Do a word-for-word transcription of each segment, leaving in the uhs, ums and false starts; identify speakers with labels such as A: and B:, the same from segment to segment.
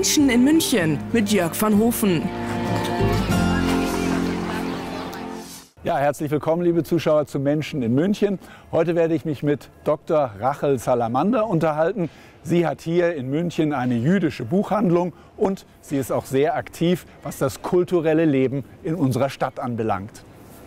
A: Menschen in München mit Jörg van Hofen.
B: Ja, herzlich willkommen, liebe Zuschauer, zu Menschen in München. Heute werde ich mich mit Doktor Rachel Salamander unterhalten. Sie hat hier in München eine jüdische Buchhandlung und sie ist auch sehr aktiv, was das kulturelle Leben in unserer Stadt anbelangt.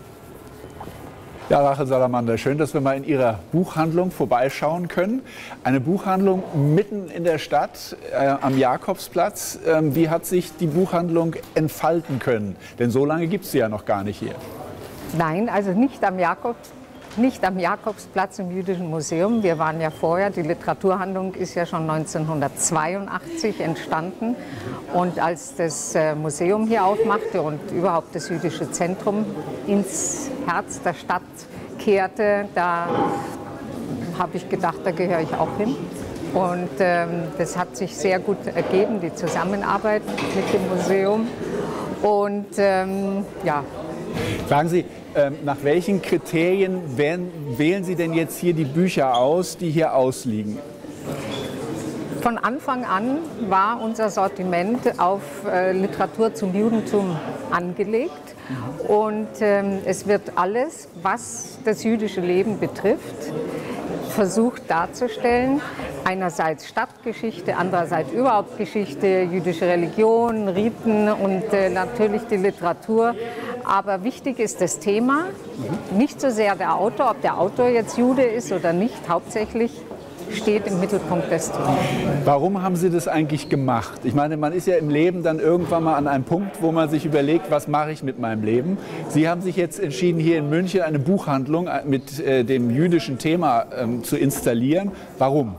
B: Ja, Rachel Salamander, schön, dass wir mal in Ihrer Buchhandlung vorbeischauen können. Eine Buchhandlung mitten in der Stadt, äh, am Jakobsplatz. Ähm, wie hat sich die Buchhandlung entfalten können? Denn so lange gibt es sie ja noch gar nicht hier.
C: Nein, also nicht am, Jakobs, nicht am Jakobsplatz im Jüdischen Museum. Wir waren ja vorher, die Literaturhandlung ist ja schon neunzehnhundertzweiundachtzig entstanden. Und als das Museum hier aufmachte und überhaupt das jüdische Zentrum ins Herz der Stadt kehrte, da habe ich gedacht, da gehöre ich auch hin. Und ähm, das hat sich sehr gut ergeben, die Zusammenarbeit mit dem Museum. Und ähm, ja.
B: Sagen Sie, nach welchen Kriterien wählen Sie denn jetzt hier die Bücher aus, die hier ausliegen?
C: Von Anfang an war unser Sortiment auf äh, Literatur zum Judentum angelegt. Und ähm, es wird alles, was das jüdische Leben betrifft, versucht darzustellen. Einerseits Stadtgeschichte, andererseits überhaupt Geschichte, jüdische Religion, Riten und äh, natürlich die Literatur. Aber wichtig ist das Thema, nicht so sehr der Autor, ob der Autor jetzt Jude ist oder nicht, hauptsächlich steht im Mittelpunkt des Themas.
B: Warum haben Sie das eigentlich gemacht? Ich meine, man ist ja im Leben dann irgendwann mal an einem Punkt, wo man sich überlegt, was mache ich mit meinem Leben? Sie haben sich jetzt entschieden, hier in München eine Buchhandlung mit äh, dem jüdischen Thema ähm, zu installieren. Warum?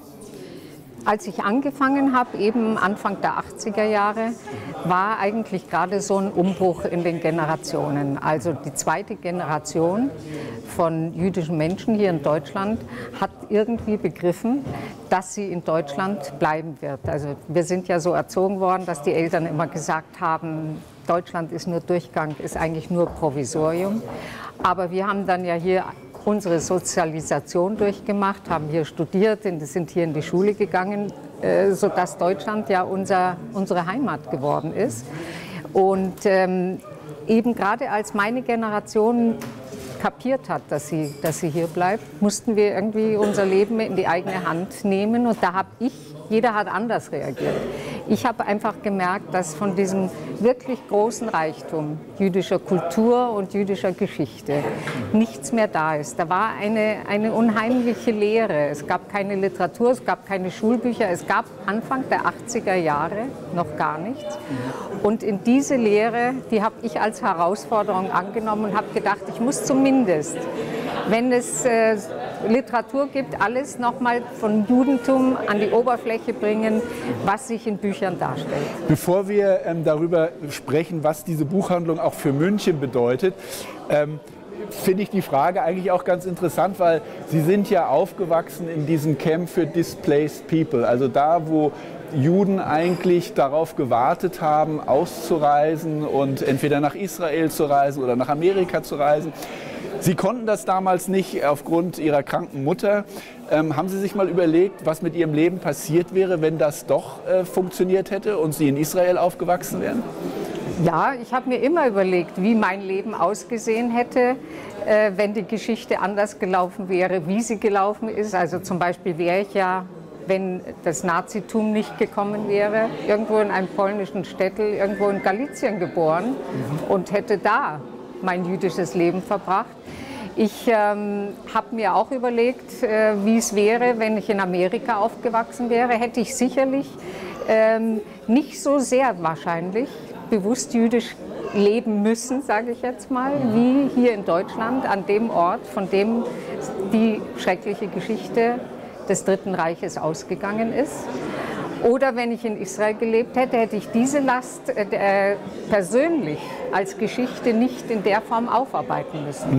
C: Als ich angefangen habe, eben Anfang der achtziger Jahre, war eigentlich gerade so ein Umbruch in den Generationen. Also die zweite Generation von jüdischen Menschen hier in Deutschland hat irgendwie begriffen, dass sie in Deutschland bleiben wird. Also wir sind ja so erzogen worden, dass die Eltern immer gesagt haben, Deutschland ist nur Durchgang, ist eigentlich nur Provisorium. Aber wir haben dann ja hier unsere Sozialisation durchgemacht, haben hier studiert, sind hier in die Schule gegangen, sodass Deutschland ja unser, unsere Heimat geworden ist. Und ähm, eben gerade als meine Generation kapiert hat, dass sie, dass sie hier bleibt, mussten wir irgendwie unser Leben in die eigene Hand nehmen. Und da habe ich, jeder hat anders reagiert. Ich habe einfach gemerkt, dass von diesem wirklich großen Reichtum jüdischer Kultur und jüdischer Geschichte nichts mehr da ist. Da war eine, eine unheimliche Leere. Es gab keine Literatur, es gab keine Schulbücher, es gab Anfang der achtziger Jahre noch gar nichts. Und in diese Leere, die habe ich als Herausforderung angenommen und habe gedacht, ich muss zumindest, wenn es äh, Literatur gibt, alles nochmal von Judentum an die Oberfläche bringen, was sich in Büchern darstellt.
B: Bevor wir ähm, darüber sprechen, was diese Buchhandlung auch für München bedeutet, ähm, finde ich die Frage eigentlich auch ganz interessant, weil Sie sind ja aufgewachsen in diesem Camp für Displaced People, also da, wo Juden eigentlich darauf gewartet haben, auszureisen und entweder nach Israel zu reisen oder nach Amerika zu reisen. Sie konnten das damals nicht aufgrund Ihrer kranken Mutter. Ähm, haben Sie sich mal überlegt, was mit Ihrem Leben passiert wäre, wenn das doch äh, funktioniert hätte und Sie in Israel aufgewachsen wären?
C: Ja, ich habe mir immer überlegt, wie mein Leben ausgesehen hätte, äh, wenn die Geschichte anders gelaufen wäre, wie sie gelaufen ist. Also zum Beispiel wäre ich ja, wenn das Nazitum nicht gekommen wäre, irgendwo in einem polnischen Städtel, irgendwo in Galizien geboren mhm. und hätte da mein jüdisches Leben verbracht. Ich ähm, habe mir auch überlegt, äh, wie es wäre, wenn ich in Amerika aufgewachsen wäre. Hätte ich sicherlich ähm, nicht so sehr wahrscheinlich bewusst jüdisch leben müssen, sage ich jetzt mal, wie hier in Deutschland, an dem Ort, von dem die schreckliche Geschichte des Dritten Reiches ausgegangen ist. Oder wenn ich in Israel gelebt hätte, hätte ich diese Last äh, persönlich als Geschichte nicht in der Form aufarbeiten müssen.
B: Mhm.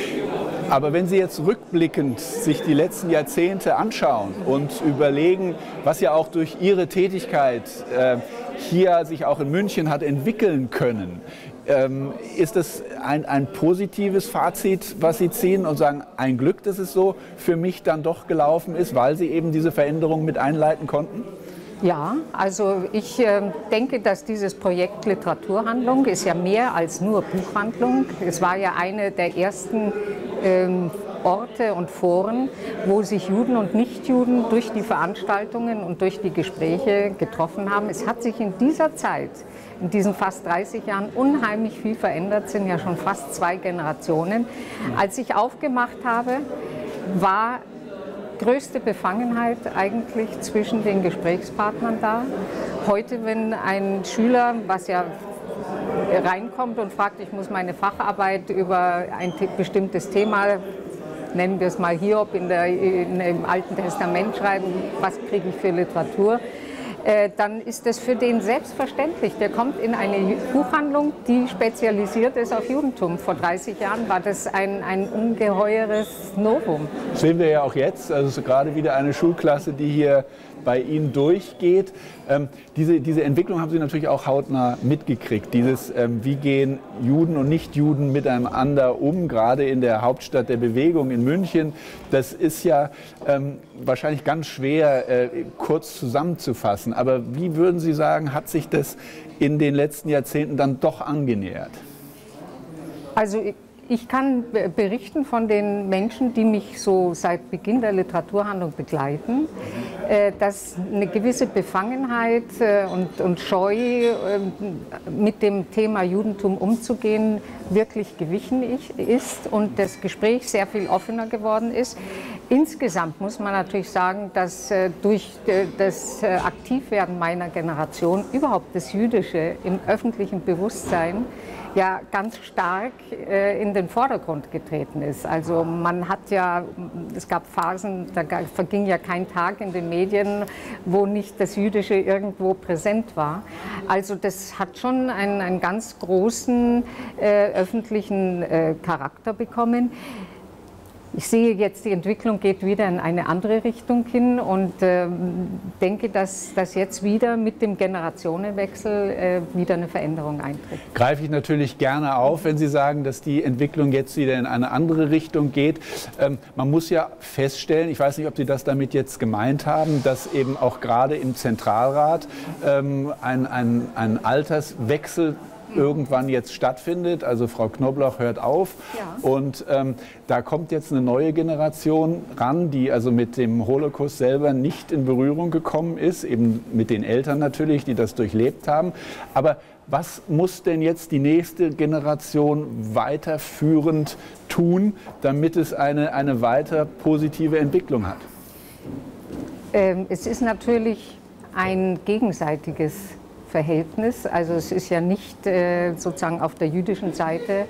B: Aber wenn Sie jetzt rückblickend sich die letzten Jahrzehnte anschauen und überlegen, was ja auch durch Ihre Tätigkeit äh, hier sich auch in München hat entwickeln können, ähm, ist das ein, ein positives Fazit, was Sie ziehen und sagen, ein Glück, dass es so für mich dann doch gelaufen ist, weil Sie eben diese Veränderung mit einleiten konnten?
C: Ja, also ich äh, denke, dass dieses Projekt Literaturhandlung ist ja mehr als nur Buchhandlung. Es war ja eine der ersten ähm, Orte und Foren, wo sich Juden und Nichtjuden durch die Veranstaltungen und durch die Gespräche getroffen haben. Es hat sich in dieser Zeit, in diesen fast dreißig Jahren, unheimlich viel verändert, sind ja schon fast zwei Generationen. Als ich aufgemacht habe, war größte Befangenheit eigentlich zwischen den Gesprächspartnern da. Heute, wenn ein Schüler, was ja reinkommt und fragt, ich muss meine Facharbeit über ein bestimmtes Thema, nennen wir es mal Hiob, in der, in, im Alten Testament schreiben, was kriege ich für Literatur, äh, dann ist das für den selbstverständlich. Der kommt in eine Buchhandlung, die spezialisiert ist auf Judentum. Vor dreißig Jahren war das ein, ein ungeheures Novum.
B: Das sehen wir ja auch jetzt, also gerade wieder eine Schulklasse, die hier bei Ihnen durchgeht. Ähm, diese, diese Entwicklung haben Sie natürlich auch hautnah mitgekriegt. Dieses, ähm, wie gehen Juden und Nichtjuden miteinander um, gerade in der Hauptstadt der Bewegung in München. Das ist ja ähm, wahrscheinlich ganz schwer äh, kurz zusammenzufassen. Aber wie würden Sie sagen, hat sich das in den letzten Jahrzehnten dann doch angenähert?
C: Also ich kann berichten von den Menschen, die mich so seit Beginn der Literaturhandlung begleiten, dass eine gewisse Befangenheit und, und Scheu, mit dem Thema Judentum umzugehen, wirklich gewichen ist und das Gespräch sehr viel offener geworden ist. Insgesamt muss man natürlich sagen, dass durch das Aktivwerden meiner Generation überhaupt das Jüdische im öffentlichen Bewusstsein ja ganz stark äh, in den Vordergrund getreten ist. Also man hat ja, es gab Phasen, da verging ja kein Tag in den Medien, wo nicht das Jüdische irgendwo präsent war. Also das hat schon einen, einen ganz großen äh, öffentlichen äh, Charakter bekommen. Ich sehe jetzt, die Entwicklung geht wieder in eine andere Richtung hin und äh, denke, dass, dass jetzt wieder mit dem Generationenwechsel äh, wieder eine Veränderung eintritt.
B: Greife ich natürlich gerne auf, wenn Sie sagen, dass die Entwicklung jetzt wieder in eine andere Richtung geht. Ähm, man muss ja feststellen, ich weiß nicht, ob Sie das damit jetzt gemeint haben, dass eben auch gerade im Zentralrat ähm, ein, ein, ein Alterswechsel irgendwann jetzt stattfindet. Also Frau Knobloch hört auf ja. und ähm, da kommt jetzt eine neue Generation ran, die also mit dem Holocaust selber nicht in Berührung gekommen ist, eben mit den Eltern natürlich, die das durchlebt haben. Aber was muss denn jetzt die nächste Generation weiterführend tun, damit es eine, eine weiter positive Entwicklung hat?
C: Ähm, es ist natürlich ein gegenseitiges Verhältnis. Also es ist ja nicht äh, sozusagen auf der jüdischen Seite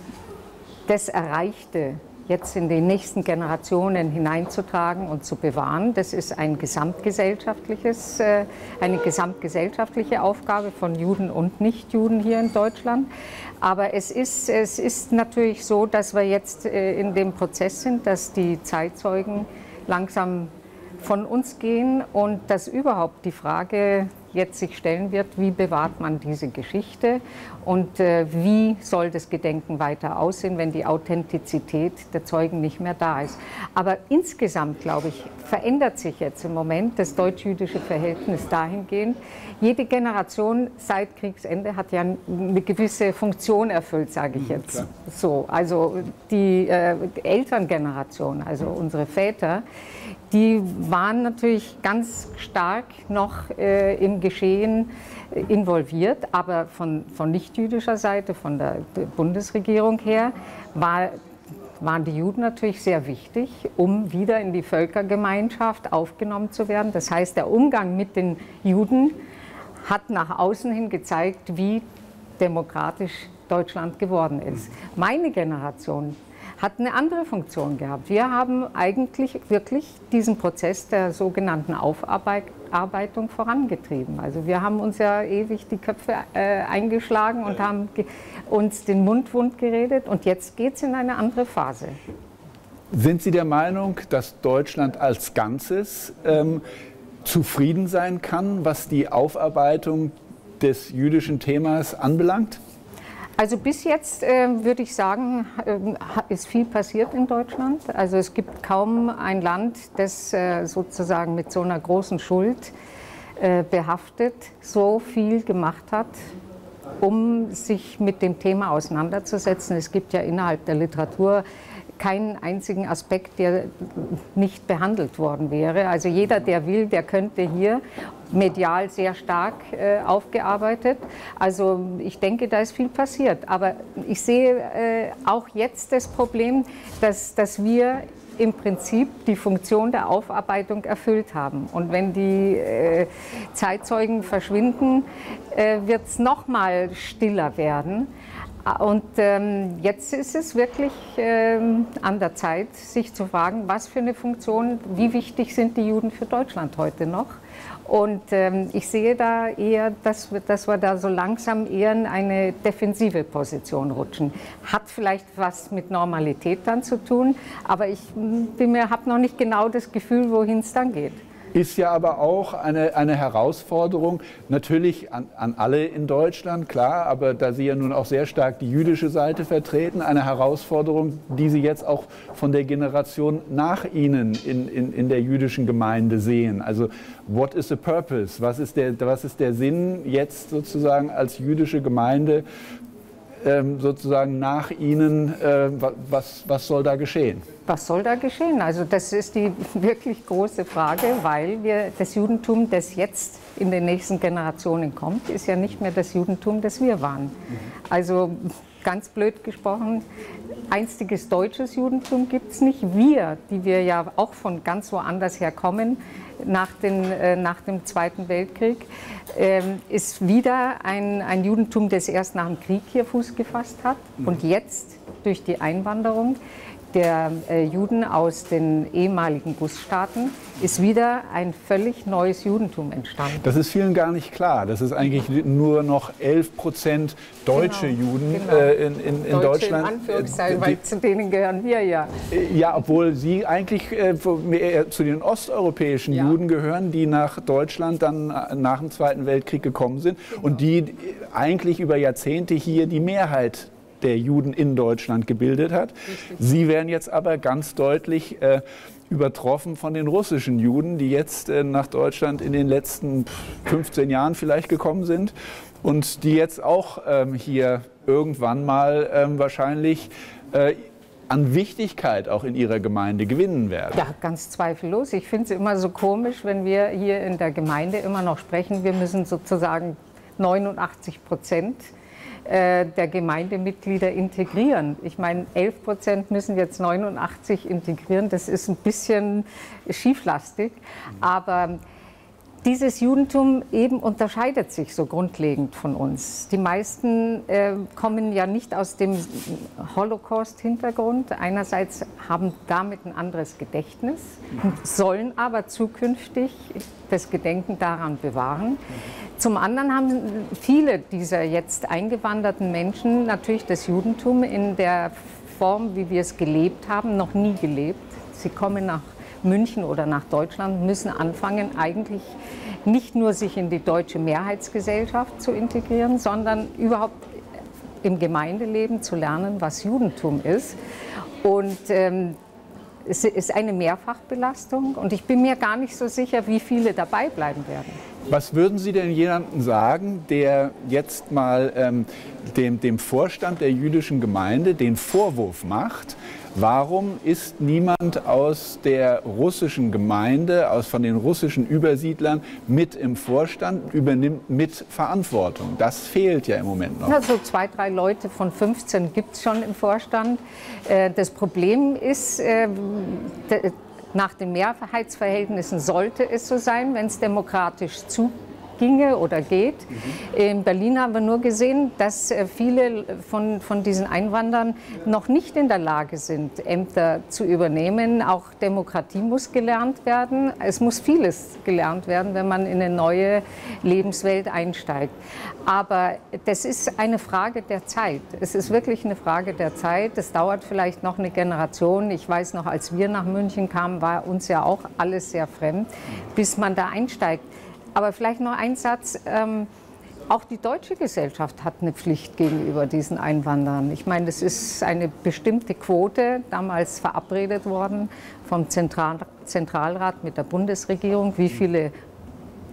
C: das Erreichte jetzt in die nächsten Generationen hineinzutragen und zu bewahren. Das ist ein gesamtgesellschaftliches, äh, eine gesamtgesellschaftliche Aufgabe von Juden und Nichtjuden hier in Deutschland. Aber es ist, es ist natürlich so, dass wir jetzt äh, in dem Prozess sind, dass die Zeitzeugen langsam von uns gehen und dass überhaupt die Frage jetzt sich stellen wird, wie bewahrt man diese Geschichte und äh, wie soll das Gedenken weiter aussehen, wenn die Authentizität der Zeugen nicht mehr da ist. Aber insgesamt, glaube ich, verändert sich jetzt im Moment das deutsch-jüdische Verhältnis dahingehend. Jede Generation seit Kriegsende hat ja eine gewisse Funktion erfüllt, sage ich jetzt. Klar. So, also die äh, Elterngeneration, also unsere Väter, die waren natürlich ganz stark noch äh, im Geschehen äh, involviert, aber von, von nichtjüdischer Seite, von der, der Bundesregierung her, war, waren die Juden natürlich sehr wichtig, um wieder in die Völkergemeinschaft aufgenommen zu werden. Das heißt, der Umgang mit den Juden hat nach außen hin gezeigt, wie demokratisch Deutschland geworden ist. Meine Generation hat eine andere Funktion gehabt. Wir haben eigentlich wirklich diesen Prozess der sogenannten Aufarbeitung vorangetrieben. Also wir haben uns ja ewig die Köpfe äh, eingeschlagen und haben uns den Mund wund geredet und jetzt geht es in eine andere Phase.
B: Sind Sie der Meinung, dass Deutschland als Ganzes ähm, zufrieden sein kann, was die Aufarbeitung des jüdischen Themas anbelangt?
C: Also bis jetzt äh, würde ich sagen, äh, ist viel passiert in Deutschland. Also es gibt kaum ein Land, das äh, sozusagen mit so einer großen Schuld äh, behaftet, so viel gemacht hat, um sich mit dem Thema auseinanderzusetzen. Es gibt ja innerhalb der Literatur keinen einzigen Aspekt, der nicht behandelt worden wäre. Also jeder, der will, der könnte hier medial sehr stark äh, aufgearbeitet. Also ich denke, da ist viel passiert. Aber ich sehe äh, auch jetzt das Problem, dass, dass wir im Prinzip die Funktion der Aufarbeitung erfüllt haben. Und wenn die äh, Zeitzeugen verschwinden, äh, wird es noch mal stiller werden. Und ähm, jetzt ist es wirklich ähm, an der Zeit, sich zu fragen, was für eine Funktion, wie wichtig sind die Juden für Deutschland heute noch? Und ähm, ich sehe da eher, dass wir, dass wir da so langsam eher in eine defensive Position rutschen. Hat vielleicht was mit Normalität dann zu tun, aber ich habe noch nicht genau das Gefühl, wohin es dann geht.
B: Ist ja aber auch eine, eine Herausforderung, natürlich an, an alle in Deutschland, klar, aber da Sie ja nun auch sehr stark die jüdische Seite vertreten, eine Herausforderung, die Sie jetzt auch von der Generation nach Ihnen in, in, in der jüdischen Gemeinde sehen. Also what is the purpose? Was ist der, was ist der Sinn jetzt sozusagen als jüdische Gemeinde ähm, sozusagen nach Ihnen? Äh, was, was soll da geschehen?
C: Was soll da geschehen? Also das ist die wirklich große Frage, weil wir das Judentum, das jetzt in den nächsten Generationen kommt, ist ja nicht mehr das Judentum, das wir waren. Also ganz blöd gesprochen, einstiges deutsches Judentum gibt es nicht. Wir, die wir ja auch von ganz woanders herkommen, nach, den, äh, nach dem Zweiten Weltkrieg, äh, ist wieder ein, ein Judentum, das erst nach dem Krieg hier Fuß gefasst hat und jetzt durch die Einwanderung der äh, Juden aus den ehemaligen Gussstaaten ist wieder ein völlig neues Judentum entstanden.
B: Das ist vielen gar nicht klar. Das ist eigentlich nur noch elf Prozent deutsche genau, Juden
C: genau.
B: Äh, in, in, in
C: Deutsche
B: Deutschland.
C: In Anführungszeichen, weil zu denen gehören wir ja.
B: Ja, obwohl Sie eigentlich äh, zu den osteuropäischen ja. Juden gehören, die nach Deutschland dann nach dem Zweiten Weltkrieg gekommen sind genau. und die eigentlich über Jahrzehnte hier die Mehrheit der Juden in Deutschland gebildet hat. Richtig. Sie werden jetzt aber ganz deutlich äh, übertroffen von den russischen Juden, die jetzt äh, nach Deutschland in den letzten fünfzehn Jahren vielleicht gekommen sind und die jetzt auch ähm, hier irgendwann mal ähm, wahrscheinlich äh, an Wichtigkeit auch in ihrer Gemeinde gewinnen werden.
C: Ja, ganz zweifellos. Ich finde es immer so komisch, wenn wir hier in der Gemeinde immer noch sprechen, wir müssen sozusagen neunundachtzig Prozent der Gemeindemitglieder integrieren. Ich meine, elf Prozent müssen jetzt neunundachtzig integrieren. Das ist ein bisschen schieflastig. Aber dieses Judentum eben unterscheidet sich so grundlegend von uns. Die meisten äh, kommen ja nicht aus dem Holocaust-Hintergrund. Einerseits haben damit ein anderes Gedächtnis, sollen aber zukünftig das Gedenken daran bewahren. Zum anderen haben viele dieser jetzt eingewanderten Menschen natürlich das Judentum in der Form, wie wir es gelebt haben, noch nie gelebt. Sie kommen nach München oder nach Deutschland, müssen anfangen, eigentlich nicht nur sich in die deutsche Mehrheitsgesellschaft zu integrieren, sondern überhaupt im Gemeindeleben zu lernen, was Judentum ist. Und ähm, es ist eine Mehrfachbelastung und ich bin mir gar nicht so sicher, wie viele dabei bleiben werden.
B: Was würden Sie denn jemandem sagen, der jetzt mal ähm, dem, dem Vorstand der jüdischen Gemeinde den Vorwurf macht, warum ist niemand aus der russischen Gemeinde, aus von den russischen Übersiedlern mit im Vorstand, übernimmt mit Verantwortung? Das fehlt ja im Moment noch.
C: Also zwei, drei Leute von fünfzehn gibt es schon im Vorstand. Das Problem ist, nach den Mehrheitsverhältnissen sollte es so sein, wenn es demokratisch zuginge oder geht. Mhm. In Berlin haben wir nur gesehen, dass viele von, von diesen Einwanderern noch nicht in der Lage sind, Ämter zu übernehmen. Auch Demokratie muss gelernt werden. Es muss vieles gelernt werden, wenn man in eine neue Lebenswelt einsteigt. Aber das ist eine Frage der Zeit. Es ist wirklich eine Frage der Zeit. Es dauert vielleicht noch eine Generation. Ich weiß noch, als wir nach München kamen, war uns ja auch alles sehr fremd, bis man da einsteigt. Aber vielleicht noch ein Satz. Ähm, auch die deutsche Gesellschaft hat eine Pflicht gegenüber diesen Einwanderern. Ich meine, es ist eine bestimmte Quote damals verabredet worden vom Zentral- Zentralrat mit der Bundesregierung, wie viele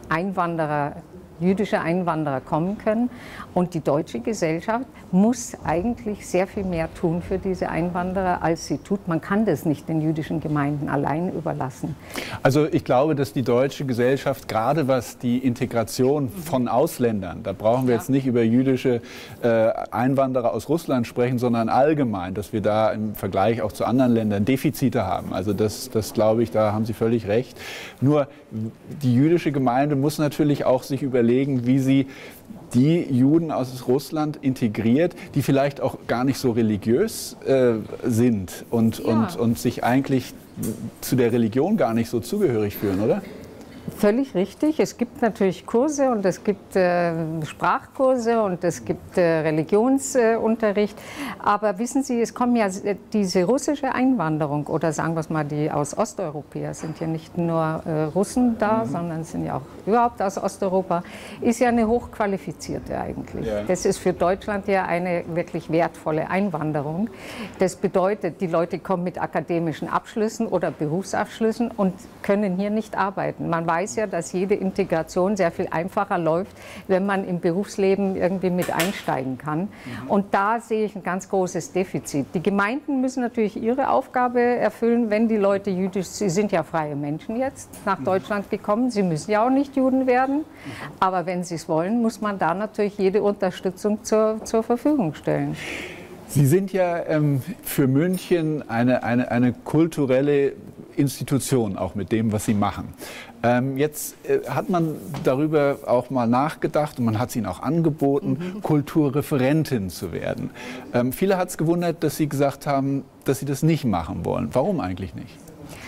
C: Einwanderer, jüdische Einwanderer kommen können. Und die deutsche Gesellschaft muss eigentlich sehr viel mehr tun für diese Einwanderer, als sie tut. Man kann das nicht den jüdischen Gemeinden allein überlassen.
B: Also ich glaube, dass die deutsche Gesellschaft, gerade was die Integration von Ausländern, da brauchen wir ja. jetzt nicht über jüdische äh, Einwanderer aus Russland sprechen, sondern allgemein, dass wir da im Vergleich auch zu anderen Ländern Defizite haben. Also das, das glaube ich, da haben Sie völlig recht. Nur die jüdische Gemeinde muss natürlich auch sich überlegen, wie sie die Juden aus Russland integriert, die vielleicht auch gar nicht so religiös äh, sind und, ja. und, und sich eigentlich zu der Religion gar nicht so zugehörig fühlen, oder?
C: Völlig richtig. Es gibt natürlich Kurse und es gibt äh, Sprachkurse und es gibt äh, Religionsunterricht. Äh, Aber wissen Sie, es kommen ja diese russische Einwanderung oder sagen wir es mal, die aus Osteuropa, sind ja nicht nur äh, Russen da, mhm. sondern sind ja auch überhaupt aus Osteuropa, ist ja eine hochqualifizierte eigentlich. Ja. Das ist für Deutschland ja eine wirklich wertvolle Einwanderung. Das bedeutet, die Leute kommen mit akademischen Abschlüssen oder Berufsabschlüssen und können hier nicht arbeiten. Man weiß ja, dass jede Integration sehr viel einfacher läuft, wenn man im Berufsleben irgendwie mit einsteigen kann. Mhm. Und da sehe ich ein ganz großes Defizit. Die Gemeinden müssen natürlich ihre Aufgabe erfüllen, wenn die Leute jüdisch, sie sind ja freie Menschen jetzt nach Deutschland gekommen, sie müssen ja auch nicht Juden werden, mhm. aber wenn sie es wollen, muss man da natürlich jede Unterstützung zur, zur Verfügung stellen.
B: Sie sind ja ähm, für München eine, eine, eine kulturelle Institution, auch mit dem, was Sie machen. Ähm, jetzt äh, hat man darüber auch mal nachgedacht und man hat es Ihnen auch angeboten, mhm. Kulturreferentin zu werden. Ähm, viele hat es gewundert, dass Sie gesagt haben, dass Sie das nicht machen wollen. Warum eigentlich nicht?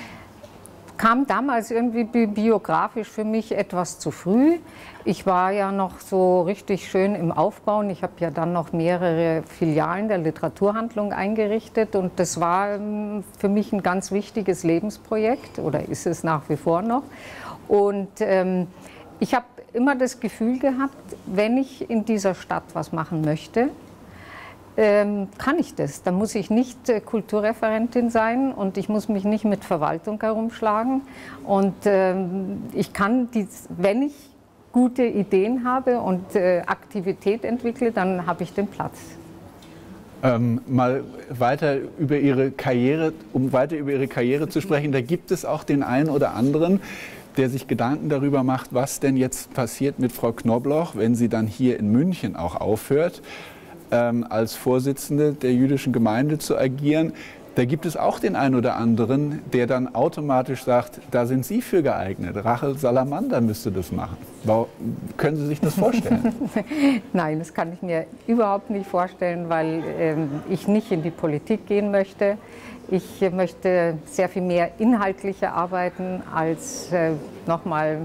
C: Kam damals irgendwie bi biografisch für mich etwas zu früh. Ich war ja noch so richtig schön im Aufbauen. Ich habe ja dann noch mehrere Filialen der Literaturhandlung eingerichtet und das war ähm, für mich ein ganz wichtiges Lebensprojekt oder ist es nach wie vor noch. Und ähm, ich habe immer das Gefühl gehabt, wenn ich in dieser Stadt was machen möchte, Ähm, kann ich das. Dann muss ich nicht äh, Kulturreferentin sein und ich muss mich nicht mit Verwaltung herumschlagen. Und ähm, ich kann, dies, wenn ich gute Ideen habe und äh, Aktivität entwickle, dann habe ich den Platz.
B: Ähm, mal weiter über Ihre Karriere, um weiter über Ihre Karriere zu sprechen, da gibt es auch den einen oder anderen, der sich Gedanken darüber macht, was denn jetzt passiert mit Frau Knobloch, wenn sie dann hier in München auch aufhört, Ähm, als Vorsitzende der jüdischen Gemeinde zu agieren. Da gibt es auch den einen oder anderen, der dann automatisch sagt, da sind Sie für geeignet. Rachel Salamander müsste das machen. Warum, können Sie sich das vorstellen?
C: Nein, das kann ich mir überhaupt nicht vorstellen, weil ähm, ich nicht in die Politik gehen möchte. Ich äh, möchte sehr viel mehr inhaltlicher arbeiten als äh, nochmal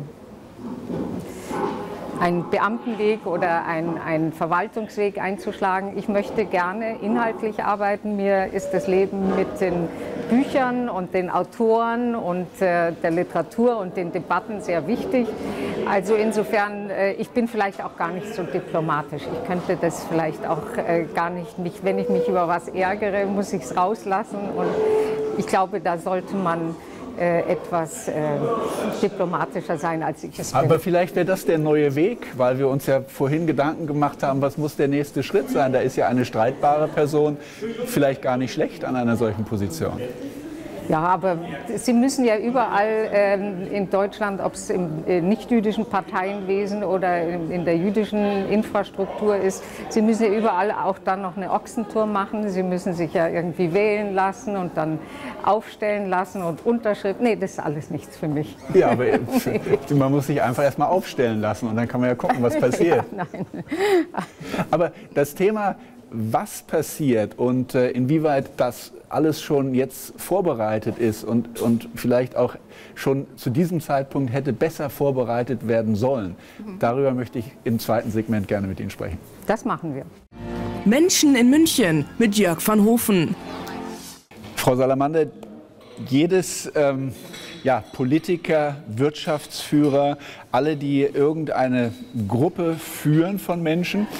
C: einen Beamtenweg oder einen, einen Verwaltungsweg einzuschlagen. Ich möchte gerne inhaltlich arbeiten. Mir ist das Leben mit den Büchern und den Autoren und äh, der Literatur und den Debatten sehr wichtig. Also insofern, äh, ich bin vielleicht auch gar nicht so diplomatisch. Ich könnte das vielleicht auch äh, gar nicht, mich, wenn ich mich über was ärgere, muss ich es rauslassen. Und ich glaube, da sollte man etwas äh, diplomatischer sein, als ich es bin.
B: Aber vielleicht wäre das der neue Weg, weil wir uns ja vorhin Gedanken gemacht haben, was muss der nächste Schritt sein? Da ist ja eine streitbare Person vielleicht gar nicht schlecht an einer solchen Position.
C: Ja, aber Sie müssen ja überall ähm, in Deutschland, ob es im äh, nicht-jüdischen Parteienwesen oder in, in der jüdischen Infrastruktur ist, Sie müssen ja überall auch dann noch eine Ochsentour machen. Sie müssen sich ja irgendwie wählen lassen und dann aufstellen lassen und Unterschrift. Nee, das ist alles nichts für mich.
B: Ja, aber man muss sich einfach erst mal aufstellen lassen und dann kann man ja gucken, was passiert.
C: Ja, nein.
B: Aber das Thema, was passiert und äh, inwieweit das alles schon jetzt vorbereitet ist und, und vielleicht auch schon zu diesem Zeitpunkt hätte besser vorbereitet werden sollen. Mhm. Darüber möchte ich im zweiten Segment gerne mit Ihnen sprechen.
C: Das machen wir.
A: Menschen in München mit Jörg van Hofen.
B: Frau Salamander, jedes ähm, ja, Politiker, Wirtschaftsführer, alle, die irgendeine Gruppe führen von Menschen,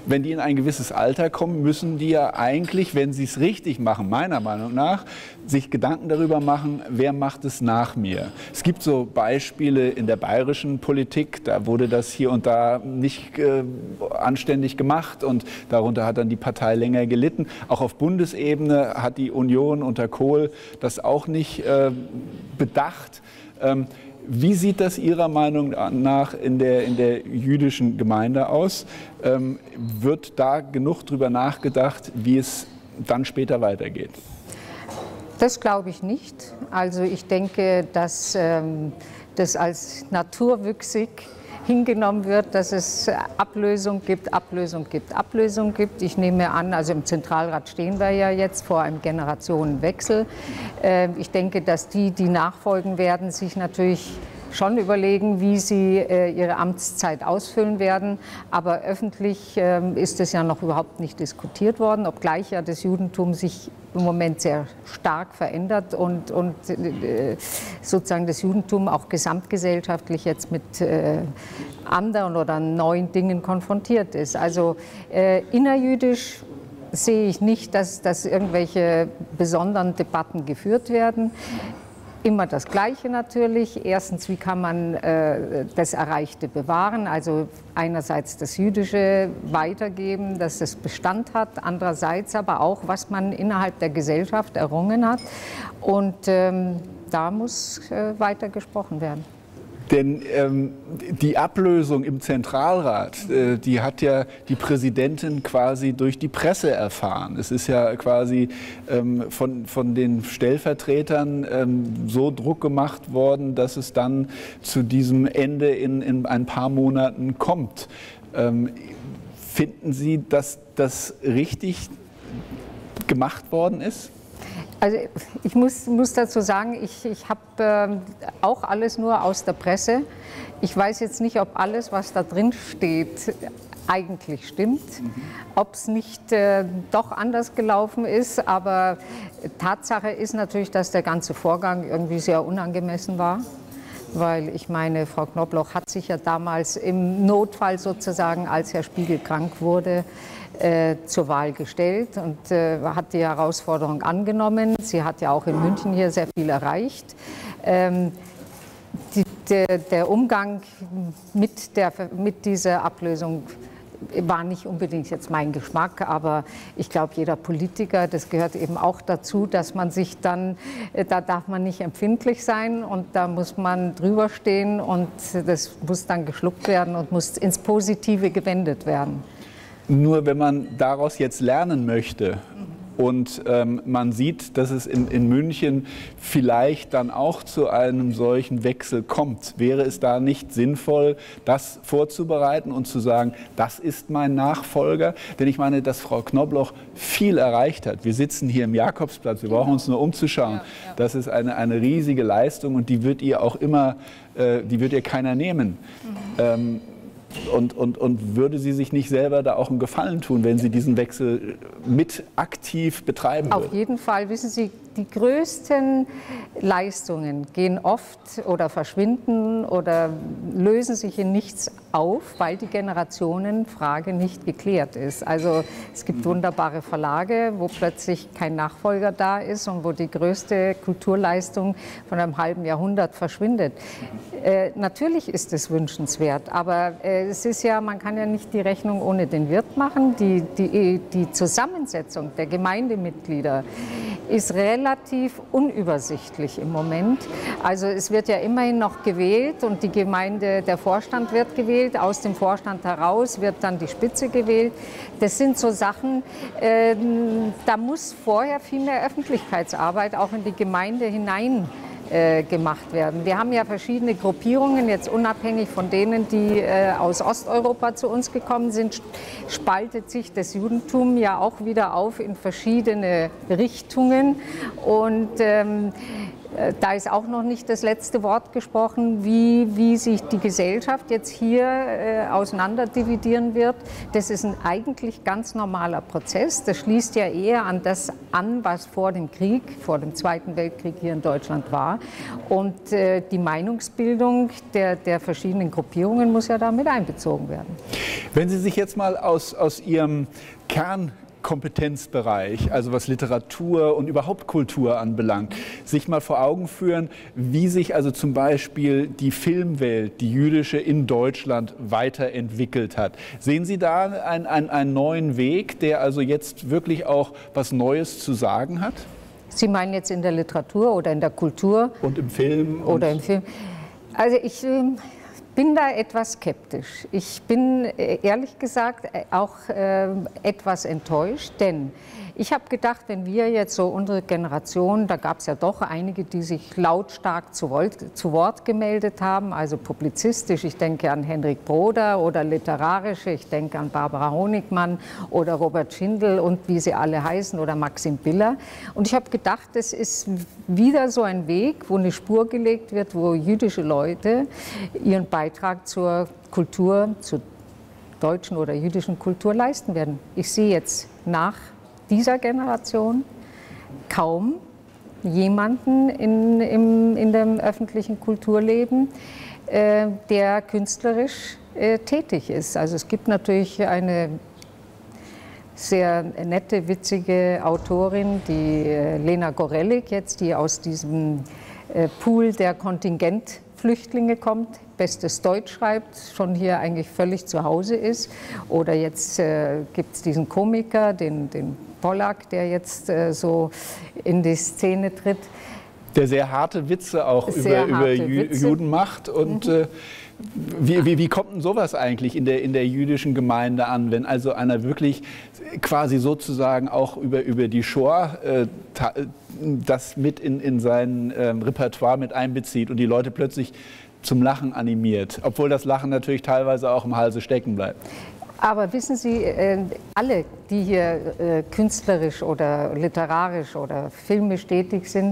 B: wenn die in ein gewisses Alter kommen, müssen die ja eigentlich, wenn sie es richtig machen, meiner Meinung nach, sich Gedanken darüber machen, wer macht es nach mir. Es gibt so Beispiele in der bayerischen Politik, da wurde das hier und da nicht äh, anständig gemacht und darunter hat dann die Partei länger gelitten. Auch auf Bundesebene hat die Union unter Kohl das auch nicht äh, bedacht. Ähm, Wie sieht das Ihrer Meinung nach in der, in der jüdischen Gemeinde aus? Ähm, wird da genug drüber nachgedacht, wie es dann später weitergeht?
C: Das glaube ich nicht. Also ich denke, dass ähm, das als naturwüchsig hingenommen wird, dass es Ablösung gibt, Ablösung gibt, Ablösung gibt. Ich nehme an, also im Zentralrat stehen wir ja jetzt vor einem Generationenwechsel. Äh, ich denke, dass die, die nachfolgen werden, sich natürlich schon überlegen, wie sie äh, ihre Amtszeit ausfüllen werden. Aber öffentlich äh, ist es ja noch überhaupt nicht diskutiert worden, obgleich ja das Judentum sich im Moment sehr stark verändert und, und äh, sozusagen das Judentum auch gesamtgesellschaftlich jetzt mit äh, anderen oder neuen Dingen konfrontiert ist. Also äh, innerjüdisch sehe ich nicht, dass, dass irgendwelche besonderen Debatten geführt werden. Immer das Gleiche natürlich. Erstens, wie kann man äh, das Erreichte bewahren? Also einerseits das Jüdische weitergeben, dass es Bestand hat. Andererseits aber auch, was man innerhalb der Gesellschaft errungen hat. Und ähm, da muss äh, weiter gesprochen werden.
B: Denn ähm, die Ablösung im Zentralrat, äh, die hat ja die Präsidentin quasi durch die Presse erfahren. Es ist ja quasi ähm, von, von den Stellvertretern ähm, so Druck gemacht worden, dass es dann zu diesem Ende in, in ein paar Monaten kommt. Ähm, finden Sie, dass das richtig gemacht worden ist?
C: Also ich muss, muss dazu sagen, ich, ich habe äh, auch alles nur aus der Presse. Ich weiß jetzt nicht, ob alles, was da drin steht, eigentlich stimmt, mhm. ob es nicht äh, doch anders gelaufen ist. Aber Tatsache ist natürlich, dass der ganze Vorgang irgendwie sehr unangemessen war. Weil ich meine, Frau Knobloch hat sich ja damals im Notfall sozusagen, als Herr Spiegel krank wurde, äh, zur Wahl gestellt und äh, hat die Herausforderung angenommen. Sie hat ja auch in München hier sehr viel erreicht. Ähm, die, der, der Umgang mit, der, mit dieser Ablösung war nicht unbedingt jetzt mein Geschmack, aber ich glaube, jeder Politiker, das gehört eben auch dazu, dass man sich dann, da darf man nicht empfindlich sein und da muss man drüber stehen und das muss dann geschluckt werden und muss ins Positive gewendet werden.
B: Nur wenn man daraus jetzt lernen möchte und ähm, man sieht, dass es in, in München vielleicht dann auch zu einem solchen Wechsel kommt, wäre es da nicht sinnvoll, das vorzubereiten und zu sagen, das ist mein Nachfolger? Denn ich meine, dass Frau Knobloch viel erreicht hat. Wir sitzen hier im Jakobsplatz, wir brauchen uns nur umzuschauen. Ja, ja. Das ist eine, eine riesige Leistung und die wird ihr auch immer, äh, die wird ihr keiner nehmen. Mhm. Ähm, Und, und, und würde sie sich nicht selber da auch einen Gefallen tun, wenn sie diesen Wechsel mit aktiv betreiben würde?
C: Auf jeden Fall. Wissen Sie, die größten Leistungen gehen oft oder verschwinden oder lösen sich in nichts auf, weil die Generationenfrage nicht geklärt ist. Also es gibt wunderbare Verlage, wo plötzlich kein Nachfolger da ist und wo die größte Kulturleistung von einem halben Jahrhundert verschwindet. Äh, natürlich ist es wünschenswert, aber äh, es ist ja, man kann ja nicht die Rechnung ohne den Wirt machen. Die, die, die Zusammensetzung der Gemeindemitglieder ist relativ unübersichtlich im Moment. Also es wird ja immerhin noch gewählt und die Gemeinde, der Vorstand wird gewählt. Aus dem Vorstand heraus wird dann die Spitze gewählt. Das sind so Sachen, äh, da muss vorher viel mehr Öffentlichkeitsarbeit auch in die Gemeinde hinein Äh, gemacht werden. Wir haben ja verschiedene Gruppierungen, jetzt unabhängig von denen, die äh, aus Osteuropa zu uns gekommen sind, spaltet sich das Judentum ja auch wieder auf in verschiedene Richtungen. Und ähm, Da ist auch noch nicht das letzte Wort gesprochen, wie, wie sich die Gesellschaft jetzt hier äh, auseinanderdividieren wird. Das ist ein eigentlich ganz normaler Prozess. Das schließt ja eher an das an, was vor dem Krieg, vor dem Zweiten Weltkrieg hier in Deutschland war. Und äh, die Meinungsbildung der, der verschiedenen Gruppierungen muss ja da mit einbezogen werden.
B: Wenn Sie sich jetzt mal aus, aus Ihrem Kern Kompetenzbereich, also was Literatur und überhaupt Kultur anbelangt, sich mal vor Augen führen, wie sich also zum Beispiel die Filmwelt, die jüdische in Deutschland weiterentwickelt hat. Sehen Sie da einen, einen, einen neuen Weg, der also jetzt wirklich auch was Neues zu sagen hat?
C: Sie meinen jetzt in der Literatur oder in der Kultur?
B: Und im Film?
C: Oder im Film. Also ich Ich bin da etwas skeptisch. Ich bin ehrlich gesagt auch äh, etwas enttäuscht, denn ich habe gedacht, wenn wir jetzt so unsere Generation, da gab es ja doch einige, die sich lautstark zu, zu Wort gemeldet haben, also publizistisch, ich denke an Henrik Broder, oder literarisch, ich denke an Barbara Honigmann oder Robert Schindel und wie sie alle heißen, oder Maxim Biller. Und ich habe gedacht, das ist wieder so ein Weg, wo eine Spur gelegt wird, wo jüdische Leute ihren Beitrag zur Kultur, zur deutschen oder jüdischen Kultur leisten werden. Ich sehe jetzt nach dieser Generation kaum jemanden in, im, in dem öffentlichen Kulturleben, äh, der künstlerisch äh, tätig ist. Also es gibt natürlich eine sehr nette, witzige Autorin, die äh, Lena Gorelick jetzt, die aus diesem äh, Pool der Kontingentflüchtlinge kommt, bestes Deutsch schreibt, schon hier eigentlich völlig zu Hause ist. Oder jetzt äh, gibt es diesen Komiker, den, den Pollack, der jetzt äh, so in die Szene tritt.
B: Der sehr harte Witze auch sehr über, über Jü Witze. Juden macht. Und mhm. äh, wie, wie, wie kommt denn sowas eigentlich in der, in der jüdischen Gemeinde an, wenn also einer wirklich quasi sozusagen auch über, über die Shoah äh, das mit in, in sein äh, Repertoire mit einbezieht und die Leute plötzlich zum Lachen animiert, obwohl das Lachen natürlich teilweise auch im Halse stecken bleibt?
C: Aber wissen Sie, alle, die hier künstlerisch oder literarisch oder filmisch tätig sind,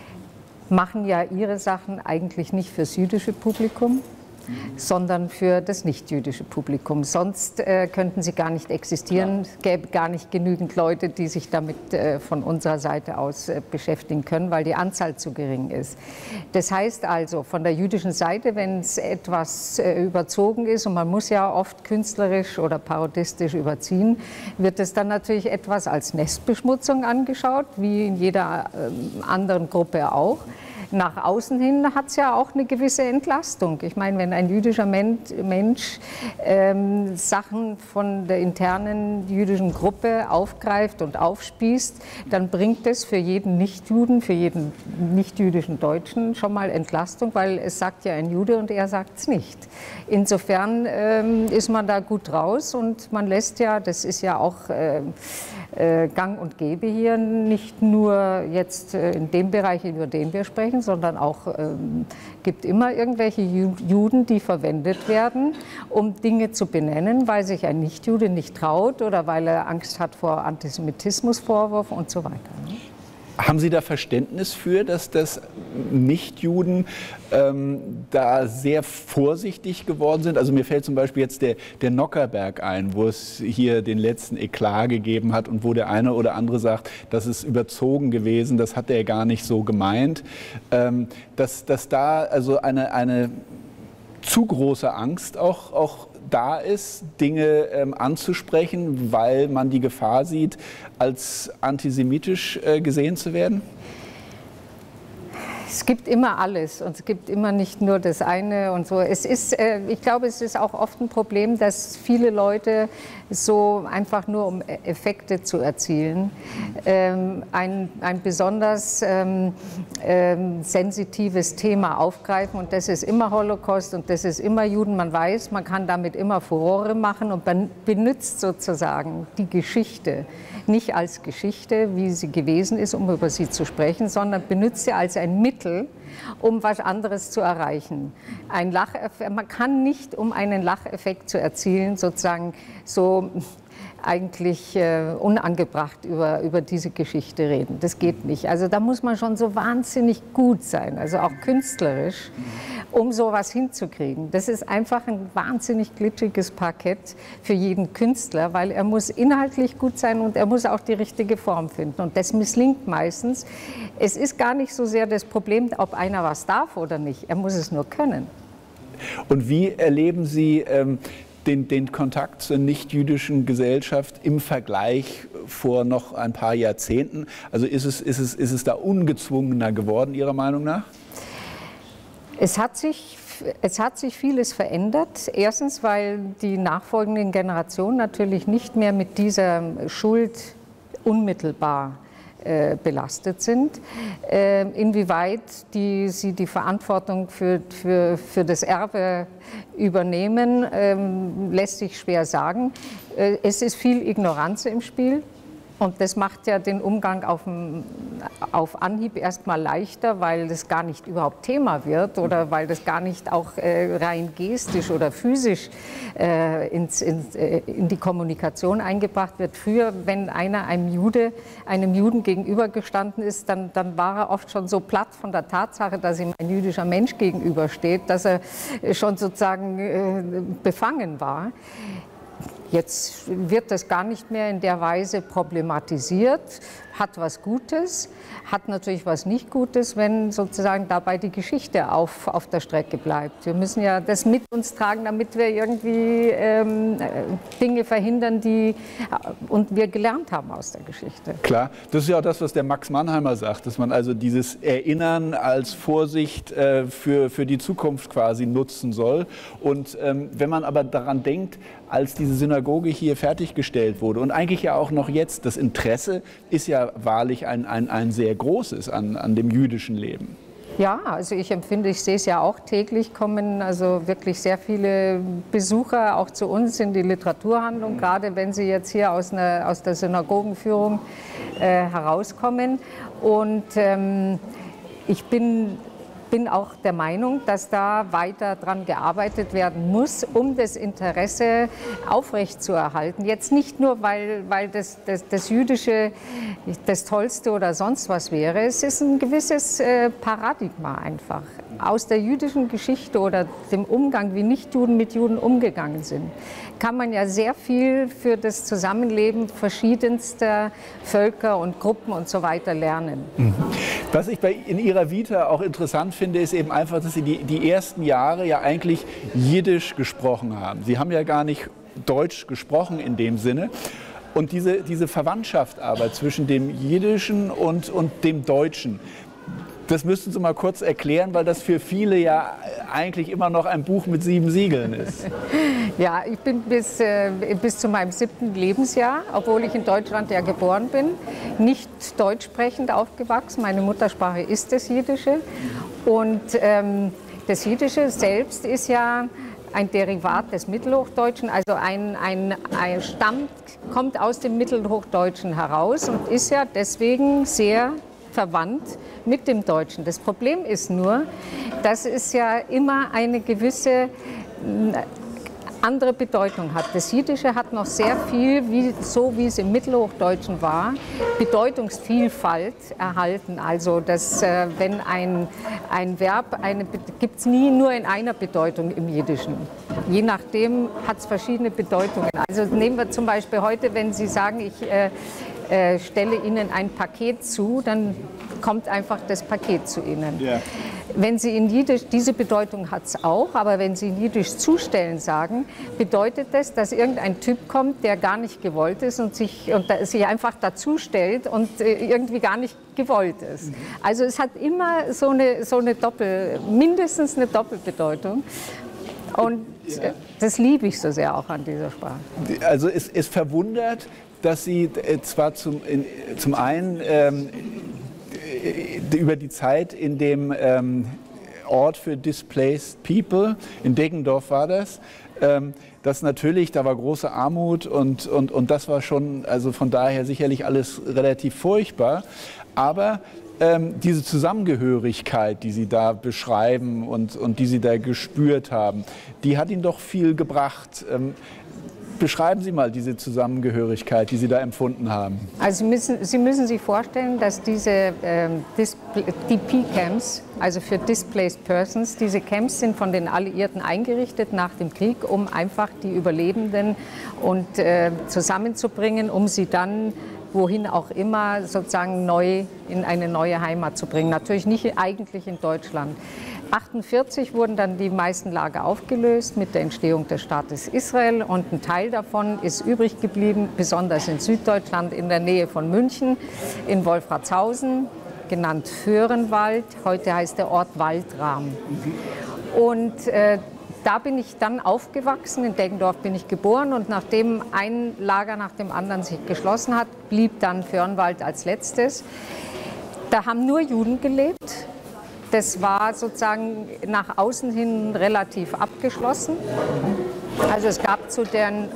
C: machen ja ihre Sachen eigentlich nicht fürs jüdische Publikum, sondern für das nicht-jüdische Publikum. Sonst äh, könnten sie gar nicht existieren. Es gäbe gar nicht genügend Leute, die sich damit äh, von unserer Seite aus äh, beschäftigen können, weil die Anzahl zu gering ist. Das heißt also, von der jüdischen Seite, wenn es etwas äh, überzogen ist, und man muss ja oft künstlerisch oder parodistisch überziehen, wird es dann natürlich etwas als Nestbeschmutzung angeschaut, wie in jeder äh, anderen Gruppe auch. Nach außen hin hat es ja auch eine gewisse Entlastung. Ich meine, wenn ein jüdischer Mensch ähm, Sachen von der internen jüdischen Gruppe aufgreift und aufspießt, dann bringt es für jeden Nichtjuden, für jeden nichtjüdischen Deutschen schon mal Entlastung, weil es sagt ja ein Jude und er sagt es nicht. Insofern ähm, ist man da gut raus und man lässt ja, das ist ja auch äh, äh, gang und gäbe hier, nicht nur jetzt äh, in dem Bereich, über den wir sprechen, sondern auch ähm, gibt immer irgendwelche Juden, die verwendet werden, um Dinge zu benennen, weil sich ein Nichtjude nicht traut oder weil er Angst hat vor Antisemitismusvorwurf und so weiter.
B: Haben Sie da Verständnis für, dass das Nichtjuden ähm, da sehr vorsichtig geworden sind? Also mir fällt zum Beispiel jetzt der, der Nockerberg ein, wo es hier den letzten Eklat gegeben hat und wo der eine oder andere sagt, das ist überzogen gewesen, das hat er gar nicht so gemeint. Ähm, dass, dass da also eine, eine zu große Angst auch, auch da ist, Dinge ähm, anzusprechen, weil man die Gefahr sieht, als antisemitisch äh, gesehen zu werden?
C: Es gibt immer alles und es gibt immer nicht nur das eine und so. Es ist, äh, ich glaube, es ist auch oft ein Problem, dass viele Leute so einfach nur, um Effekte zu erzielen, ähm, ein, ein besonders ähm, ähm, sensitives Thema aufgreifen und das ist immer Holocaust und das ist immer Juden. Man weiß, man kann damit immer Furore machen und man benutzt sozusagen die Geschichte nicht als Geschichte, wie sie gewesen ist, um über sie zu sprechen, sondern benutzt sie als ein Mittel, um was anderes zu erreichen. Ein Lacheffekt, man kann nicht, um einen Lacheffekt zu erzielen, sozusagen so eigentlich äh, unangebracht über, über diese Geschichte reden. Das geht nicht. Also da muss man schon so wahnsinnig gut sein, also auch künstlerisch, um sowas hinzukriegen. Das ist einfach ein wahnsinnig glitschiges Parkett für jeden Künstler, weil er muss inhaltlich gut sein und er muss auch die richtige Form finden. Und das misslingt meistens. Es ist gar nicht so sehr das Problem, ob einer was darf oder nicht. Er muss es nur können.
B: Und wie erleben Sie ähm, den, den Kontakt zur nichtjüdischen Gesellschaft im Vergleich vor noch ein paar Jahrzehnten? Also ist es, ist es, ist es da ungezwungener geworden, Ihrer Meinung nach?
C: Es hat sich, es hat sich vieles verändert. Erstens, weil die nachfolgenden Generationen natürlich nicht mehr mit dieser Schuld unmittelbar äh, belastet sind. Äh, inwieweit die, sie die Verantwortung für, für, für das Erbe übernehmen, äh, lässt sich schwer sagen. Äh, es ist viel Ignoranz im Spiel. Und das macht ja den Umgang auf, auf Anhieb erstmal leichter, weil das gar nicht überhaupt Thema wird oder weil das gar nicht auch äh, rein gestisch oder physisch äh, ins, ins, äh, in die Kommunikation eingebracht wird. Früher, wenn einer einem Jude, einem Juden gegenübergestanden ist, dann, dann war er oft schon so platt von der Tatsache, dass ihm ein jüdischer Mensch gegenübersteht, dass er schon sozusagen äh, befangen war. Jetzt wird das gar nicht mehr in der Weise problematisiert, hat was Gutes, hat natürlich was nicht Gutes, wenn sozusagen dabei die Geschichte auf, auf der Strecke bleibt. Wir müssen ja das mit uns tragen, damit wir irgendwie ähm, Dinge verhindern, die und wir gelernt haben aus der Geschichte. Klar,
B: das ist ja auch das, was der Max Mannheimer sagt, dass man also dieses Erinnern als Vorsicht äh, für, für die Zukunft quasi nutzen soll. Und ähm, wenn man aber daran denkt, als diese Synagoge hier fertiggestellt wurde und eigentlich ja auch noch jetzt, das Interesse ist ja wahrlich ein, ein, ein sehr großes an, an dem jüdischen Leben.
C: Ja, also ich empfinde, ich sehe es ja auch täglich, kommen also wirklich sehr viele Besucher auch zu uns in die Literaturhandlung, gerade wenn sie jetzt hier aus, einer, aus der Synagogenführung äh, herauskommen. Und ähm, ich bin bin auch der Meinung, dass da weiter dran gearbeitet werden muss, um das Interesse aufrechtzuerhalten. Jetzt nicht nur, weil, weil das, das, das Jüdische das Tollste oder sonst was wäre. Es ist ein gewisses äh, Paradigma einfach. Aus der jüdischen Geschichte oder dem Umgang, wie Nichtjuden mit Juden umgegangen sind, kann man ja sehr viel für das Zusammenleben verschiedenster Völker und Gruppen und so weiter lernen.
B: Was ich bei, in Ihrer Vita auch interessant finde, ist eben einfach, dass Sie die, die ersten Jahre ja eigentlich Jiddisch gesprochen haben. Sie haben ja gar nicht Deutsch gesprochen in dem Sinne. Und diese, diese Verwandtschaft aber zwischen dem Jiddischen und, und dem Deutschen, das müssten Sie mal kurz erklären, weil das für viele ja eigentlich immer noch ein Buch mit sieben Siegeln ist.
C: Ja, ich bin bis, äh, bis zu meinem siebten Lebensjahr, obwohl ich in Deutschland ja geboren bin, nicht deutsch sprechend aufgewachsen. Meine Muttersprache ist das Jiddische. Und ähm, das Jiddische selbst ist ja ein Derivat des Mittelhochdeutschen, also ein, ein, ein Stamm kommt aus dem Mittelhochdeutschen heraus und ist ja deswegen sehr verwandt mit dem Deutschen. Das Problem ist nur, dass es ja immer eine gewisse andere Bedeutung hat. Das Jiddische hat noch sehr viel, wie, so wie es im Mittelhochdeutschen war, Bedeutungsvielfalt erhalten. Also, dass äh, wenn ein, ein Verb, gibt es nie nur in einer Bedeutung im Jiddischen. Je nachdem hat es verschiedene Bedeutungen. Also nehmen wir zum Beispiel heute, wenn Sie sagen, ich äh, äh, stelle Ihnen ein Paket zu, dann kommt einfach das Paket zu Ihnen. Yeah. Wenn Sie in Jiddisch, diese Bedeutung hat es auch, aber wenn Sie in Jiddisch zustellen sagen, bedeutet das, dass irgendein Typ kommt, der gar nicht gewollt ist und sich, und sich einfach dazustellt und äh, irgendwie gar nicht gewollt ist. Also es hat immer so eine, so eine Doppel, mindestens eine Doppelbedeutung. Und ja, das liebe ich so sehr auch an dieser Sprache.
B: Also es, es verwundert, dass Sie äh, zwar zum, in, zum einen ähm, über die Zeit in dem ähm, Ort für Displaced People, in Deggendorf war das, ähm, das natürlich, da war große Armut und, und, und das war schon, also von daher sicherlich alles relativ furchtbar, aber ähm, diese Zusammengehörigkeit, die Sie da beschreiben und, und die Sie da gespürt haben, die hat Ihnen doch viel gebracht. Ähm, Beschreiben Sie mal diese Zusammengehörigkeit, die Sie da empfunden haben.
C: Also Sie müssen, Sie müssen sich vorstellen, dass diese ähm, D P-Camps, also für Displaced Persons, diese Camps sind von den Alliierten eingerichtet nach dem Krieg, um einfach die Überlebenden und, äh, zusammenzubringen, um sie dann wohin auch immer sozusagen neu in eine neue Heimat zu bringen. Natürlich nicht eigentlich in Deutschland. achtundvierzig wurden dann die meisten Lager aufgelöst mit der Entstehung des Staates Israel und ein Teil davon ist übrig geblieben, besonders in Süddeutschland in der Nähe von München, in Wolfratshausen, genannt Föhrenwald. Heute heißt der Ort Waldrahm. Und äh, da bin ich dann aufgewachsen, in Deggendorf bin ich geboren und nachdem ein Lager nach dem anderen sich geschlossen hat, blieb dann Föhrenwald als letztes. Da haben nur Juden gelebt. Das war sozusagen nach außen hin relativ abgeschlossen. Also es gab zu den,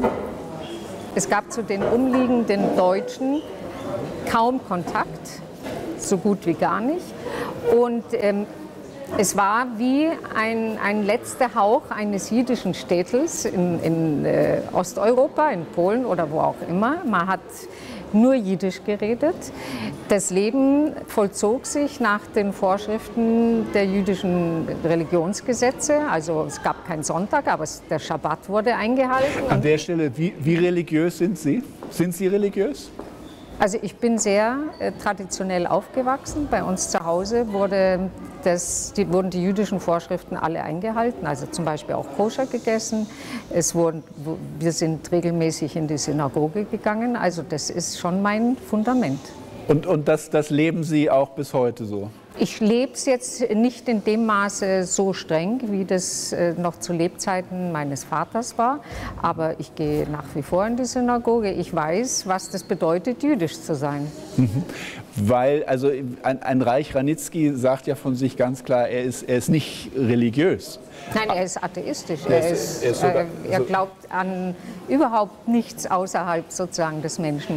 C: es gab zu den umliegenden Deutschen kaum Kontakt, so gut wie gar nicht. Und ähm, es war wie ein, ein letzter Hauch eines jüdischen Städtels in, in äh, Osteuropa, in Polen oder wo auch immer. Man hat nur Jiddisch geredet. Das Leben vollzog sich nach den Vorschriften der jüdischen Religionsgesetze. Also es gab keinen Sonntag, aber der Schabbat wurde eingehalten.
B: An der Stelle, wie, wie religiös sind Sie? Sind Sie religiös?
C: Also ich bin sehr äh, traditionell aufgewachsen. Bei uns zu Hause wurde das, die, wurden die jüdischen Vorschriften alle eingehalten, also zum Beispiel auch koscher gegessen. Es wurden, wir sind regelmäßig in die Synagoge gegangen, also das ist schon mein Fundament.
B: Und, und das, das leben Sie auch bis heute so?
C: Ich lebe es jetzt nicht in dem Maße so streng, wie das äh, noch zu Lebzeiten meines Vaters war. Aber ich gehe nach wie vor in die Synagoge. Ich weiß, was das bedeutet, jüdisch zu sein.
B: Mhm. Weil, also ein, ein Reich Ranitzky sagt ja von sich ganz klar, er ist, er ist nicht religiös.
C: Nein, er ist atheistisch.
B: Er,
C: er,
B: ist,
C: ist,
B: er, ist sogar,
C: äh, er glaubt an überhaupt nichts außerhalb sozusagen des Menschen.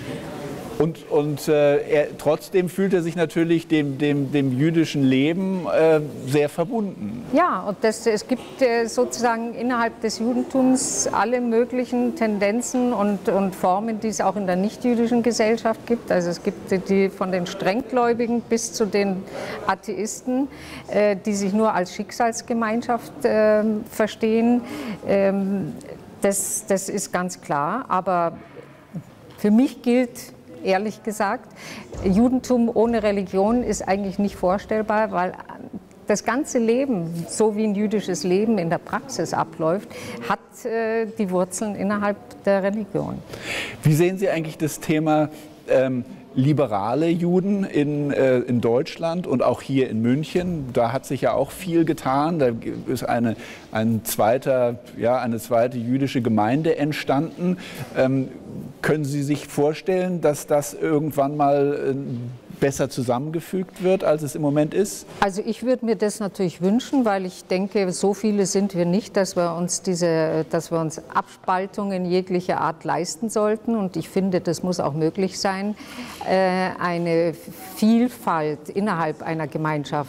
B: Und, und äh, er, trotzdem fühlt er sich natürlich dem, dem, dem jüdischen Leben äh, sehr verbunden.
C: Ja, und das, es gibt äh, sozusagen innerhalb des Judentums alle möglichen Tendenzen und, und Formen, die es auch in der nichtjüdischen Gesellschaft gibt. Also es gibt die von den Strenggläubigen bis zu den Atheisten, äh, die sich nur als Schicksalsgemeinschaft äh, verstehen. Ähm, das, das ist ganz klar, aber für mich gilt, ehrlich gesagt, Judentum ohne Religion ist eigentlich nicht vorstellbar, weil das ganze Leben, so wie ein jüdisches Leben in der Praxis abläuft, hat äh, die Wurzeln innerhalb der Religion.
B: Wie sehen Sie eigentlich das Thema ähm, liberale Juden in, äh, in Deutschland und auch hier in München? Da hat sich ja auch viel getan. Da ist eine, ein zweiter, ja, eine zweite jüdische Gemeinde entstanden. Ähm, können Sie sich vorstellen, dass das irgendwann mal äh, besser zusammengefügt wird, als es im Moment ist?
C: Also ich würde mir das natürlich wünschen, weil ich denke, so viele sind wir nicht, dass wir uns diese, dass wir uns Abspaltungen jeglicher Art leisten sollten. Und ich finde, das muss auch möglich sein, eine Vielfalt innerhalb einer Gemeinschaft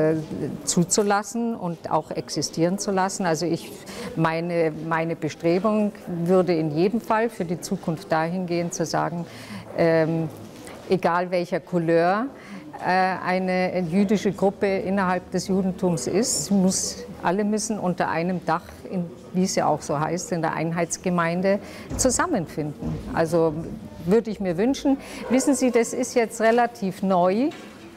C: zuzulassen und auch existieren zu lassen. Also ich, meine, meine Bestrebung würde in jedem Fall für die Zukunft dahin gehen, zu sagen, ähm, egal welcher Couleur äh, eine jüdische Gruppe innerhalb des Judentums ist, muss, alle müssen unter einem Dach, in, wie es ja auch so heißt, in der Einheitsgemeinde zusammenfinden. Also würde ich mir wünschen. Wissen Sie, das ist jetzt relativ neu.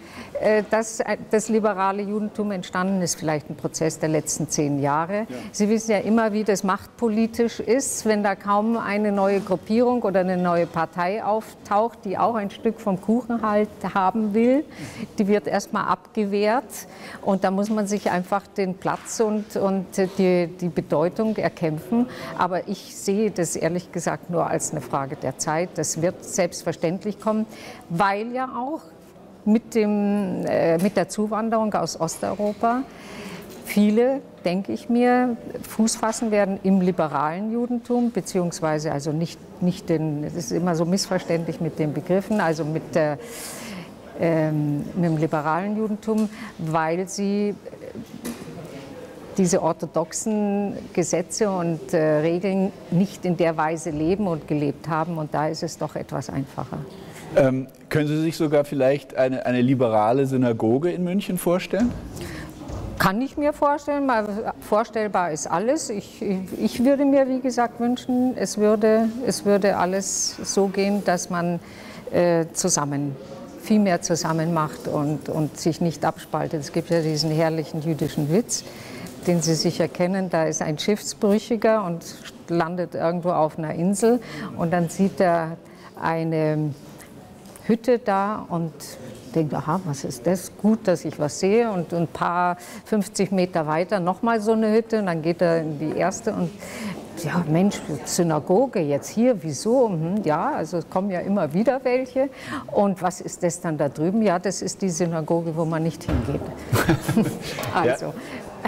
C: Dass das liberale Judentum entstanden ist, vielleicht ein Prozess der letzten zehn Jahre. Ja. Sie wissen ja immer, wie das machtpolitisch ist, wenn da kaum eine neue Gruppierung oder eine neue Partei auftaucht, die auch ein Stück vom Kuchen halt haben will. Die wird erstmal abgewehrt und da muss man sich einfach den Platz und, und die, die Bedeutung erkämpfen. Aber ich sehe das ehrlich gesagt nur als eine Frage der Zeit. Das wird selbstverständlich kommen, weil ja auch Mit, dem, äh, mit der Zuwanderung aus Osteuropa viele, denke ich mir, Fuß fassen werden im liberalen Judentum, beziehungsweise also nicht, nicht den, es ist immer so missverständlich mit den Begriffen, also mit, der, ähm, mit dem liberalen Judentum, weil sie diese orthodoxen Gesetze und äh, Regeln nicht in der Weise leben und gelebt haben. Und da ist es doch etwas einfacher.
B: Ähm, können Sie sich sogar vielleicht eine, eine liberale Synagoge in München vorstellen?
C: Kann ich mir vorstellen, weil vorstellbar ist alles. Ich, ich würde mir, wie gesagt, wünschen, es würde, es würde alles so gehen, dass man äh, zusammen, viel mehr zusammen macht und, und sich nicht abspaltet. Es gibt ja diesen herrlichen jüdischen Witz, den Sie sicher kennen. Da ist ein Schiffsbrüchiger und landet irgendwo auf einer Insel und dann sieht er eine Hütte da und denkt, aha, was ist das? Gut, dass ich was sehe. Und ein paar fünfzig Meter weiter nochmal so eine Hütte und dann geht er in die erste und ja, Mensch, Synagoge jetzt hier, wieso? Hm, ja, also es kommen ja immer wieder welche. Und was ist das dann da drüben? Ja, das ist die Synagoge, wo man nicht hingeht. also.
B: Ja.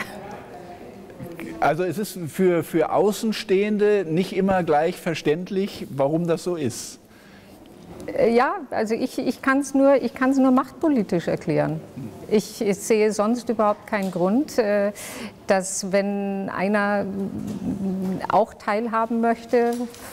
B: Also es ist für, für Außenstehende nicht immer gleich verständlich, warum das so ist.
C: Ja, also ich, ich kann es nur, ich kann's nur machtpolitisch erklären. Ich, ich sehe sonst überhaupt keinen Grund, dass wenn einer auch teilhaben möchte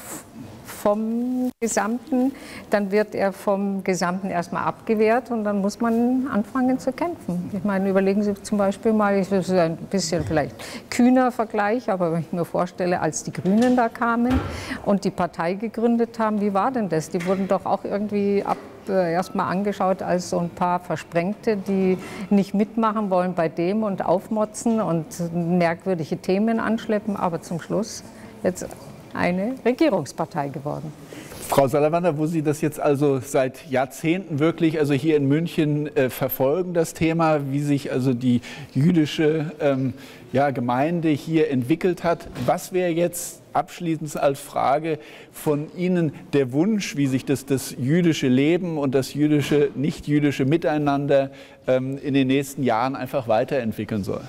C: vom Gesamten, dann wird er vom Gesamten erstmal abgewehrt und dann muss man anfangen zu kämpfen. Ich meine, überlegen Sie zum Beispiel mal, das ist ein bisschen vielleicht kühner Vergleich, aber wenn ich mir vorstelle, als die Grünen da kamen und die Partei gegründet haben, wie war denn das? Die wurden doch auch irgendwie ab äh, erstmal angeschaut als so ein paar Versprengte, die nicht mitmachen wollen bei dem und aufmotzen und merkwürdige Themen anschleppen, aber zum Schluss jetzt eine Regierungspartei geworden.
B: Frau Salamander, wo Sie das jetzt also seit Jahrzehnten wirklich, also hier in München äh, verfolgen, das Thema, wie sich also die jüdische ähm, ja, Gemeinde hier entwickelt hat. Was wäre jetzt abschließend als Frage von Ihnen der Wunsch, wie sich das, das jüdische Leben und das jüdische, nicht-jüdische Miteinander ähm, in den nächsten Jahren einfach weiterentwickeln soll?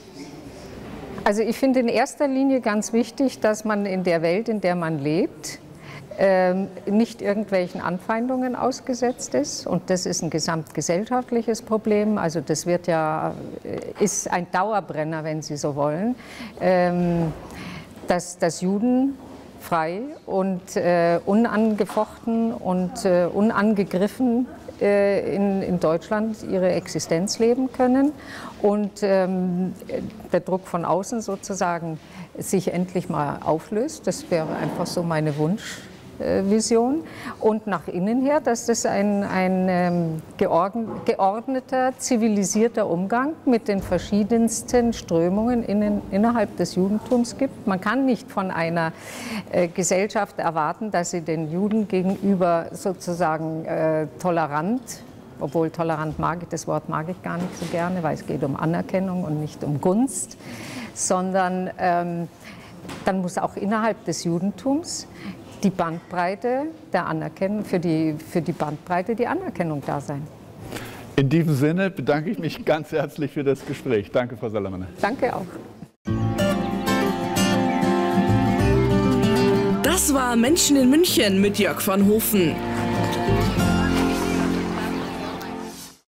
C: Also ich finde in erster Linie ganz wichtig, dass man in der Welt, in der man lebt, ähm, nicht irgendwelchen Anfeindungen ausgesetzt ist. Und das ist ein gesamtgesellschaftliches Problem. Also das wird ja, ist ein Dauerbrenner, wenn Sie so wollen, ähm, dass, dass Juden frei und äh, unangefochten und äh, unangegriffen In, in Deutschland ihre Existenz leben können und ähm, der Druck von außen sozusagen sich endlich mal auflöst. Das wäre einfach so meine Wunschvision. Und nach innen her, dass das ein, ein ähm, geordneter, zivilisierter Umgang mit den verschiedensten Strömungen in, innerhalb des Judentums gibt. Man kann nicht von einer äh, Gesellschaft erwarten, dass sie den Juden gegenüber sozusagen äh, tolerant, obwohl tolerant mag ich, das Wort mag ich gar nicht so gerne, weil es geht um Anerkennung und nicht um Gunst, sondern ähm, dann muss auch innerhalb des Judentums die Bandbreite der Anerkennung, für die, für die Bandbreite die Anerkennung da sein.
B: In diesem Sinne bedanke ich mich ganz herzlich für das Gespräch. Danke, Frau Salamander.
C: Danke auch.
A: Das war Menschen in München mit Jörg van Hofen.